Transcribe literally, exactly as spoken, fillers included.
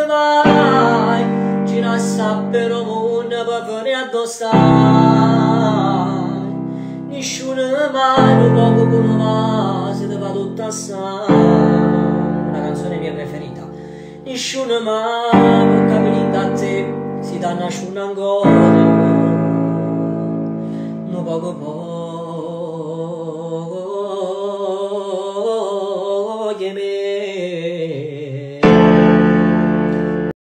vai, gira sappero mondo per venire addossare, nessuno mai, un poco come va, se te va tutta assai, una canzone mia preferita, nessuno mai, non capire da te, si danno a ancora, un poco poco.